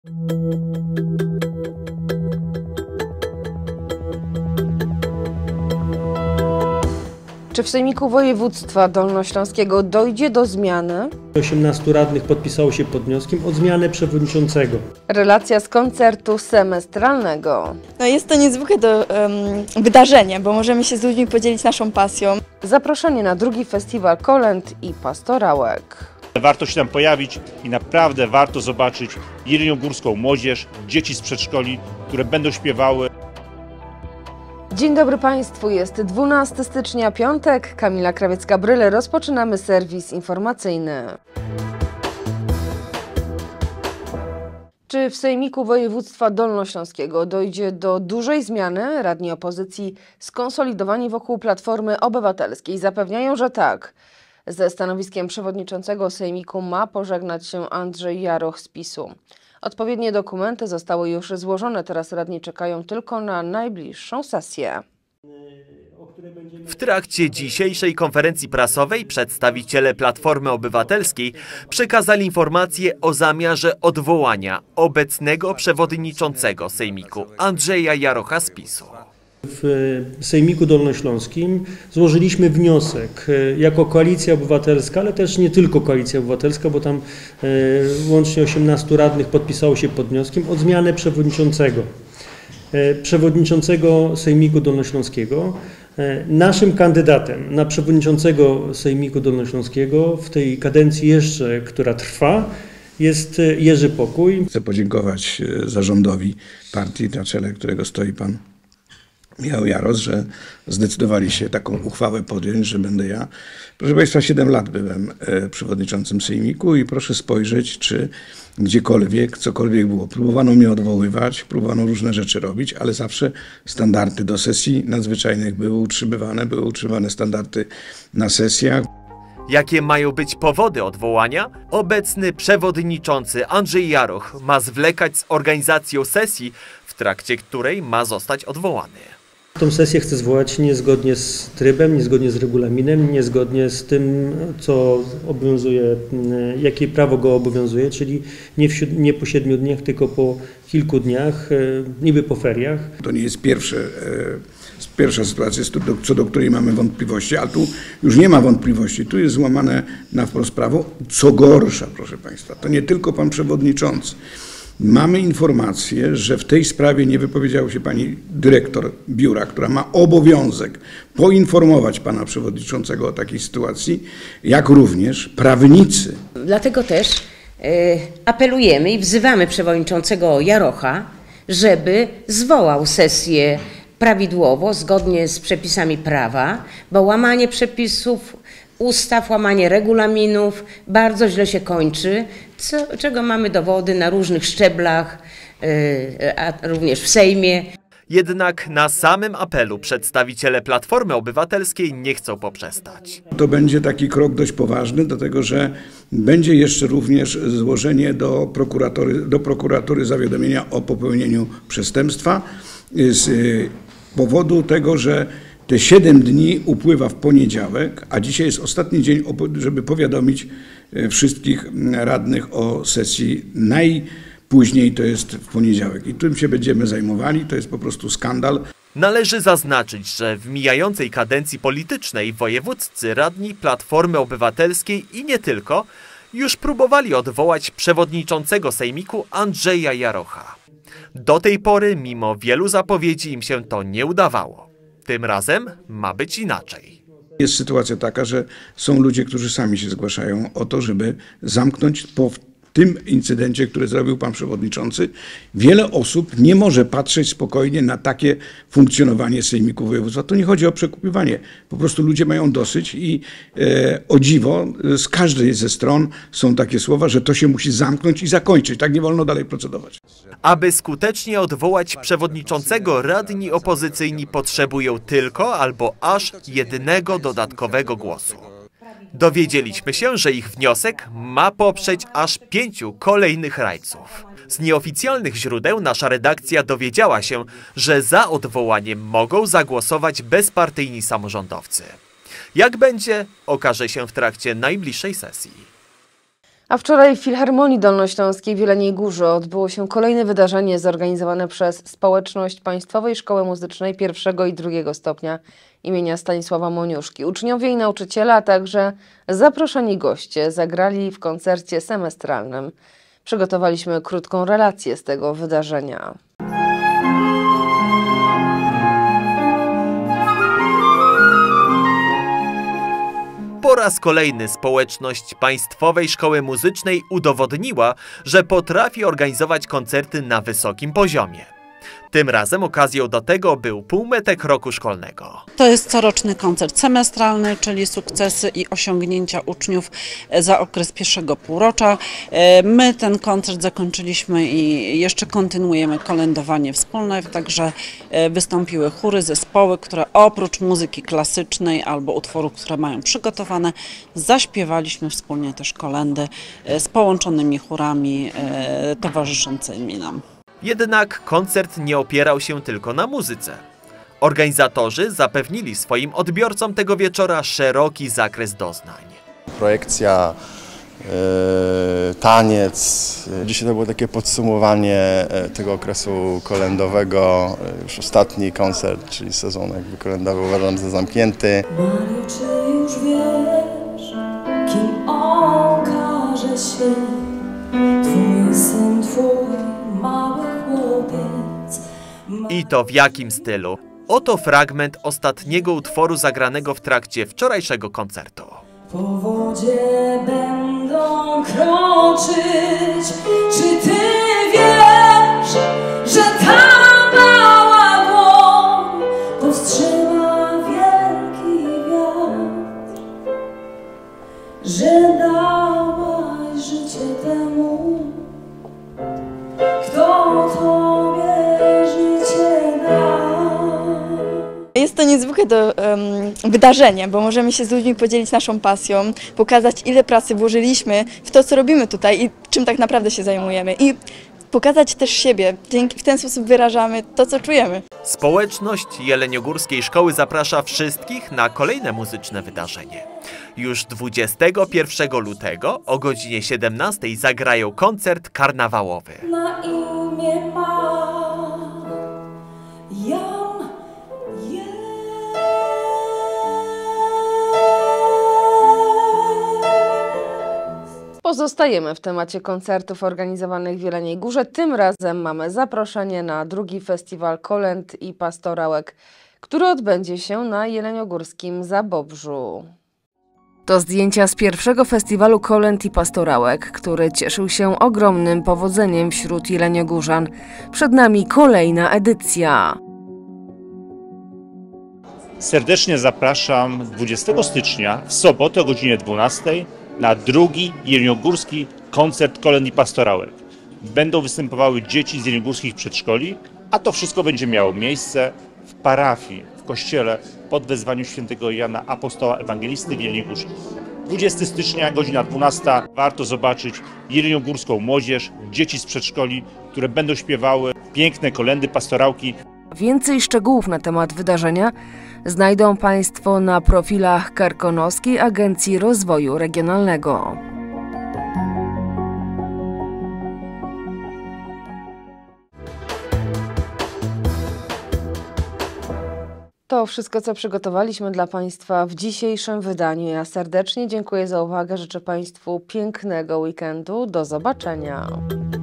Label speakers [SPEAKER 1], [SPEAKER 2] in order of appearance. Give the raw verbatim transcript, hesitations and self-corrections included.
[SPEAKER 1] Czy w Sejmiku Województwa Dolnośląskiego dojdzie do zmiany?
[SPEAKER 2] osiemnastu radnych podpisało się pod wnioskiem o zmianę przewodniczącego.
[SPEAKER 1] Relacja z koncertu semestralnego.
[SPEAKER 3] No jest to niezwykłe do, um, wydarzenie, bo możemy się z ludźmi podzielić naszą pasją.
[SPEAKER 1] Zaproszenie na drugi festiwal kolęd i pastorałek.
[SPEAKER 4] Warto się tam pojawić i naprawdę warto zobaczyć jeleniogórską młodzież, dzieci z przedszkoli, które będą śpiewały.
[SPEAKER 1] Dzień dobry Państwu, jest dwunastego stycznia, piątek, Kamila Krawiecka-Bryle, rozpoczynamy serwis informacyjny. Czy w Sejmiku Województwa Dolnośląskiego dojdzie do dużej zmiany? Radni opozycji skonsolidowani wokół Platformy Obywatelskiej zapewniają, że tak. Ze stanowiskiem przewodniczącego Sejmiku ma pożegnać się Andrzej Jaroch z PiSu. Odpowiednie dokumenty zostały już złożone, teraz radni czekają tylko na najbliższą sesję.
[SPEAKER 5] W trakcie dzisiejszej konferencji prasowej przedstawiciele Platformy Obywatelskiej przekazali informację o zamiarze odwołania obecnego przewodniczącego Sejmiku Andrzeja Jarocha z PiSu.
[SPEAKER 2] W Sejmiku Dolnośląskim złożyliśmy wniosek jako Koalicja Obywatelska, ale też nie tylko Koalicja Obywatelska, bo tam łącznie osiemnastu radnych podpisało się pod wnioskiem o zmianę przewodniczącego. Przewodniczącego Sejmiku Dolnośląskiego. Naszym kandydatem na przewodniczącego Sejmiku Dolnośląskiego w tej kadencji jeszcze, która trwa, jest Jerzy Pokój.
[SPEAKER 6] Chcę podziękować zarządowi partii, na czele którego stoi pan Michał Jarosz, że zdecydowali się taką uchwałę podjąć, że będę ja. Proszę Państwa, siedem lat byłem przewodniczącym Sejmiku i proszę spojrzeć, czy gdziekolwiek, cokolwiek było. Próbowano mnie odwoływać, próbowano różne rzeczy robić, ale zawsze standardy do sesji nadzwyczajnych były utrzymywane, były utrzymywane standardy na sesjach.
[SPEAKER 5] Jakie mają być powody odwołania? Obecny przewodniczący Andrzej Jaroch ma zwlekać z organizacją sesji, w trakcie której ma zostać odwołany.
[SPEAKER 2] Tą sesję chcę zwołać niezgodnie z trybem, niezgodnie z regulaminem, niezgodnie z tym, co obowiązuje, jakie prawo go obowiązuje, czyli nie, w, nie po siedmiu dniach, tylko po kilku dniach, niby po feriach.
[SPEAKER 6] To nie jest pierwsze, pierwsza sytuacja, co do której mamy wątpliwości, ale tu już nie ma wątpliwości, tu jest złamane na wprost prawo. Co gorsza, proszę Państwa, to nie tylko pan przewodniczący. Mamy informację, że w tej sprawie nie wypowiedziała się pani dyrektor biura, która ma obowiązek poinformować pana przewodniczącego o takiej sytuacji, jak również prawnicy.
[SPEAKER 7] Dlatego też y, apelujemy i wzywamy przewodniczącego Jarocha, żeby zwołał sesję prawidłowo, zgodnie z przepisami prawa, bo łamanie przepisów ustaw, łamanie regulaminów bardzo źle się kończy, co, czego mamy dowody na różnych szczeblach, yy, a również w Sejmie.
[SPEAKER 5] Jednak na samym apelu przedstawiciele Platformy Obywatelskiej nie chcą poprzestać.
[SPEAKER 6] To będzie taki krok dość poważny, dlatego że będzie jeszcze również złożenie do prokuratury, do prokuratury zawiadomienia o popełnieniu przestępstwa z powodu tego, że te siedem dni upływa w poniedziałek, a dzisiaj jest ostatni dzień, żeby powiadomić wszystkich radnych o sesji. Najpóźniej to jest w poniedziałek i tym się będziemy zajmowali, to jest po prostu skandal.
[SPEAKER 5] Należy zaznaczyć, że w mijającej kadencji politycznej wojewódzcy radni Platformy Obywatelskiej i nie tylko już próbowali odwołać przewodniczącego Sejmiku Andrzeja Jarocha. Do tej pory mimo wielu zapowiedzi im się to nie udawało. Tym razem ma być inaczej.
[SPEAKER 6] Jest sytuacja taka, że są ludzie, którzy sami się zgłaszają o to, żeby zamknąć po tym incydencie, który zrobił pan przewodniczący. Wiele osób nie może patrzeć spokojnie na takie funkcjonowanie Sejmiku Województwa. To nie chodzi o przekupywanie. Po prostu ludzie mają dosyć i e, o dziwo z każdej ze stron są takie słowa, że to się musi zamknąć i zakończyć. Tak nie wolno dalej procedować.
[SPEAKER 5] Aby skutecznie odwołać przewodniczącego, radni opozycyjni potrzebują tylko albo aż jednego dodatkowego głosu. Dowiedzieliśmy się, że ich wniosek ma poprzeć aż pięciu kolejnych radców. Z nieoficjalnych źródeł nasza redakcja dowiedziała się, że za odwołaniem mogą zagłosować bezpartyjni samorządowcy. Jak będzie, okaże się w trakcie najbliższej sesji.
[SPEAKER 1] A wczoraj w Filharmonii Dolnośląskiej w Jeleniej Górze odbyło się kolejne wydarzenie zorganizowane przez Społeczność Państwowej Szkoły Muzycznej pierwszego i drugiego stopnia imienia Stanisława Moniuszki. Uczniowie i nauczyciele, a także zaproszeni goście zagrali w koncercie semestralnym. Przygotowaliśmy krótką relację z tego wydarzenia.
[SPEAKER 5] Po raz kolejny społeczność Państwowej Szkoły Muzycznej udowodniła, że potrafi organizować koncerty na wysokim poziomie. Tym razem okazją do tego był półmetek roku szkolnego.
[SPEAKER 8] To jest coroczny koncert semestralny, czyli sukcesy i osiągnięcia uczniów za okres pierwszego półrocza. My ten koncert zakończyliśmy i jeszcze kontynuujemy kolędowanie wspólne, także wystąpiły chóry, zespoły, które oprócz muzyki klasycznej albo utworów, które mają przygotowane, zaśpiewaliśmy wspólnie też kolędy z połączonymi chórami towarzyszącymi nam.
[SPEAKER 5] Jednak koncert nie opierał się tylko na muzyce. Organizatorzy zapewnili swoim odbiorcom tego wieczora szeroki zakres doznań.
[SPEAKER 9] Projekcja, yy, taniec. Dzisiaj to było takie podsumowanie tego okresu kolędowego. Już ostatni koncert, czyli sezon jakby kolędowy, uważam za zamknięty.
[SPEAKER 10] Mario, czy już wiesz, kim okaże się twój syn, twój mały chłopiec?
[SPEAKER 5] I to w jakim stylu? Oto fragment ostatniego utworu zagranego w trakcie wczorajszego koncertu.
[SPEAKER 10] Po wodzie będą kroczyć. Czy ty wiesz, że ta mała dłoń powstrzyma wielki wiatr? Że dałaś życie temu, kto tobie życie da.
[SPEAKER 3] Jest to niezwykłe do, um, wydarzenie, bo możemy się z ludźmi podzielić naszą pasją, pokazać, ile pracy włożyliśmy w to, co robimy tutaj i czym tak naprawdę się zajmujemy. I pokazać też siebie. W ten sposób wyrażamy to, co czujemy.
[SPEAKER 5] Społeczność Jeleniogórskiej Szkoły zaprasza wszystkich na kolejne muzyczne wydarzenie. Już dwudziestego pierwszego lutego o godzinie siedemnastej zagrają koncert karnawałowy.
[SPEAKER 10] Na imię ma Jan jest.
[SPEAKER 1] Pozostajemy w temacie koncertów organizowanych w Jeleniej Górze. Tym razem mamy zaproszenie na drugi festiwal kolęd i pastorałek, który odbędzie się na jeleniogórskim Zabobrzu. To zdjęcia z pierwszego festiwalu kolęd i pastorałek, który cieszył się ogromnym powodzeniem wśród jeleniogórzan. Przed nami kolejna edycja.
[SPEAKER 4] Serdecznie zapraszam dwudziestego stycznia w sobotę o godzinie dwunastej na drugi jeleniogórski koncert kolęd i pastorałek. Będą występowały dzieci z jeleniogórskich przedszkoli, a to wszystko będzie miało miejsce w parafii, w kościele pod wezwaniem świętego Jana Apostoła Ewangelisty w Jeleniej Górze. dwudziestego stycznia, godzina dwunasta. Warto zobaczyć jeleniogórską młodzież, dzieci z przedszkoli, które będą śpiewały piękne kolędy, pastorałki.
[SPEAKER 1] Więcej szczegółów na temat wydarzenia znajdą Państwo na profilach Karkonoskiej Agencji Rozwoju Regionalnego. To wszystko, co przygotowaliśmy dla Państwa w dzisiejszym wydaniu. Ja serdecznie dziękuję za uwagę. Życzę Państwu pięknego weekendu. Do zobaczenia.